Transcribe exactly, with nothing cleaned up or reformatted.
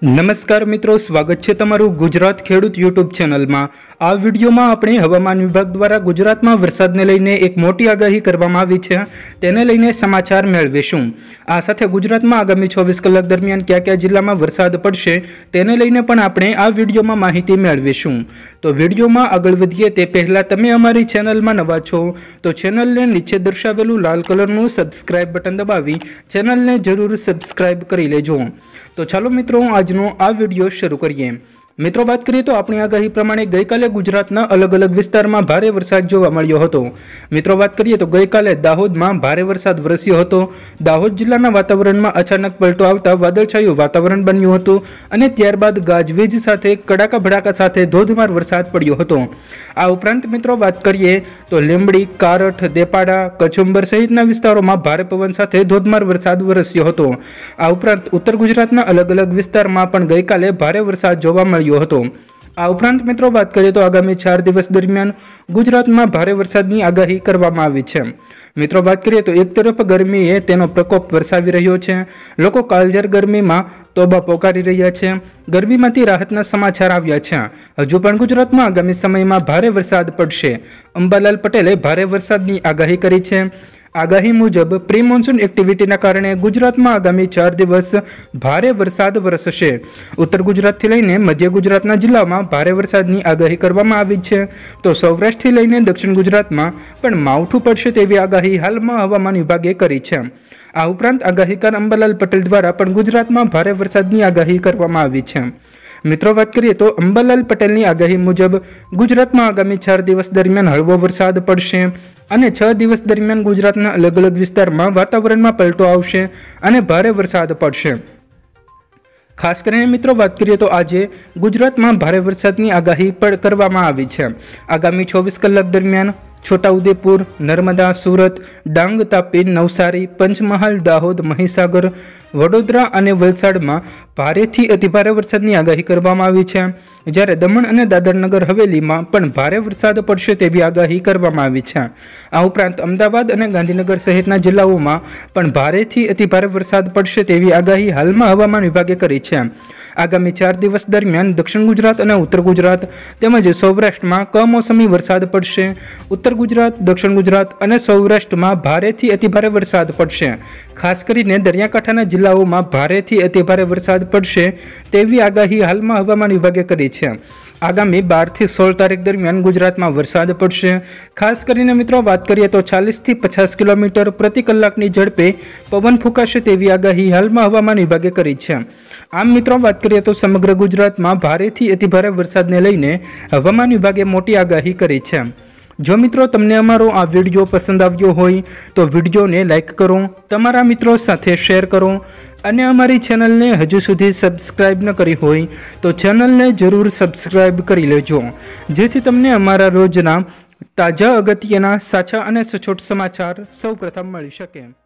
नमस्कार मित्रों, स्वागत है तमारू गुजरात खेडूत यूट्यूब चैनल में। आ वीडियो में अपने हवामान विभाग द्वारा गुजरात में वरसाद ने लईने एक मोटी आगाही करवामां आवी छे, तेने लईने समाचार मेळवीशुं। आ साथे गुजरात में आगामी चौबीस कलाक दरमियान क्या क्या जिल्ला में वरसाद पड़शे तेने लईने पण आपणे आ वीडियो में माहिती मेळवीशुं। तो वीडियो में आगळ वधीए ते पहेला तमे अमारी चेनल में नवा छो तो चेनल ने नीचे दर्शावेलुं लाल कलरनुं सब्सक्राइब बटन दबावी चेनल ने जरूर सब्सक्राइब करी लेजो। तो चलो मित्रों, આજનો આ વિડિયો શરૂ કરીએ। મિત્રો, વાત કરીએ તો આપણી આગાહી પ્રમાણે ગઈકાલે ગુજરાતના અલગ અલગ વિસ્તારમાં ભારે વરસાદ જોવા મળ્યો હતો। મિત્રો, વાત કરીએ તો ગઈકાલે દાહોદમાં ભારે વરસાદ વરસ્યો હતો। દાહોદ જિલ્લાના વાતાવરણમાં અચાનક પલટો આવતા વાદળછાયું વાતાવરણ બન્યું હતું અને ત્યારબાદ ગાજવીજ સાથે કડાકા ભડાકા સાથે ધોધમાર વરસાદ પડ્યો હતો। આ ઉપરાંત મિત્રો વાત કરીએ તો લીંબડી, કારઠ, દેપાડા, કચુંબર સહિતના વિસ્તારોમાં ભારે પવન સાથે ધોધમાર વરસાદ વરસ્યો હતો। આ ઉપરાંત ઉત્તર ગુજરાતના અલગ અલગ વિસ્તારમાં પણ ગઈકાલે ભારે વરસાદ જોવા મળ્યો હતો। આ ઉપરાંત મિત્રો વાત કરીએ તો આગામી ચાર દિવસ દરમિયાન ગુજરાતમાં ભારે વરસાદની આગાહી કરવામાં આવી છે। મિત્રો, વાત કરીએ તો એક તરફ ગરમીએ તેનો પ્રકોપ વરસાવી રહ્યો છે, લોકો કાળઝાળ ગરમીમાં તોબા પોકારી રહ્યા છે। ગરમીમાંથી રાહતના સમાચાર આવ્યા છે। હજુ પણ ગુજરાતમાં આગામી સમયમાં ભારે વરસાદ પડશે। અંબાલાલ પટેલે ભારે વરસાદની આગાહી કરી છે। आगाही मुजब प्री मोन्सून एक्टिविटीना कारणे गुजरातमां आगामी चार दिवस भारे वरसाद वरसशे। उत्तर गुजरातथी लईने मध्य गुजरातना जिल्लामां भारे वरसादनी आगाही करवामां आवी छे, तो सौराष्ट्रथी लईने दक्षिण गुजरातमां पण मावठुं पड़शे तेवी आगाही हालमां हवामान विभागे करी छे। आ उपरांत आगाहीकार अंबालाल पटेल द्वारा पण गुजरातमां भारे वरसादनी आगाही करवामां आवी छे। मित्रों, बात करिए तो अंबालाल पटेलनी आगाही मुजब गुजरात में आगामी चार दिवस दरमियान हळवो वरसाद पड़शे અને છ દિવસ દરમિયાન ગુજરાતના અલગ અલગ વિસ્તારમાં વાતાવરણમાં પલટો આવશે અને ભારે વરસાદ પડશે। ખાસ કરીને મિત્રો વાત કરીએ તો આજે ગુજરાતમાં ભારે વરસાદની આગાહી પણ કરવામાં આવી છે। આગામી ચોવીસ કલાક દરમિયાન છોટાઉદેપુર, નર્મદા, સુરત, ડાંગ, તાપી, નવસારી, પંચમહાલ, દાહોદ, મહીસાગર, વડોદરા અને વલસાડમાં ભારેથી અતિભારે વરસાદની આગાહી કરવામાં આવી છે, જ્યારે દમણ અને દાદરનગર હવેલીમાં પણ ભારે વરસાદ પડશે તેવી આગાહી કરવામાં આવી છે। આ ઉપરાંત અમદાવાદ અને ગાંધીનગર સહિતના જિલ્લાઓમાં પણ ભારેથી અતિભારે વરસાદ પડશે તેવી આગાહી હાલમાં હવામાન વિભાગે કરી છે। આગામી ચાર દિવસ દરમિયાન દક્ષિણ ગુજરાત અને ઉત્તર ગુજરાત તેમજ સૌરાષ્ટ્રમાં કમોસમી વરસાદ પડશે। ઉત્તર ગુજરાત, દક્ષિણ ગુજરાત અને સૌરાષ્ટ્રમાં ભારેથી અતિભારે વરસાદ પડશે। ખાસ કરીને દરિયાકાંઠાના જિલ્લાઓમાં ભારેથી અતિભારે વરસાદ પડશે તેવી આગાહી હાલમાં હવામાન વિભાગે કરી છે। આગામી બાર થી સોળ તારીખ દરમિયાન ગુજરાતમાં વરસાદ પડશે। ખાસ કરીને મિત્રો વાત કરીએ તો ચાલીસ થી પચાસ કિલોમીટર પ્રતિ કલાકની ઝડપે પવન ફૂંકાશે તેવી આગાહી હાલમાં હવામાન વિભાગે કરી છે। આમ મિત્રો વાત કરીએ તો સમગ્ર ગુજરાતમાં ભારેથી અતિભારે વરસાદને લઈને હવામાન વિભાગે મોટી આગાહી કરી છે। जो मित्रों तमने अमारो आ विडियो पसंद आव्यो होय तो विडियो ने लाइक करो, तमारा मित्रों साथे शेर करो अने अमारी चेनल ने हजू सुधी सब्सक्राइब न करी होय तो चेनल ने जरूर सब्सक्राइब करी लेजो, जेथी तमने अमारा रोजना ताजा अगत्यना साचा अने सचोट समाचार सौ प्रथम मळी शके।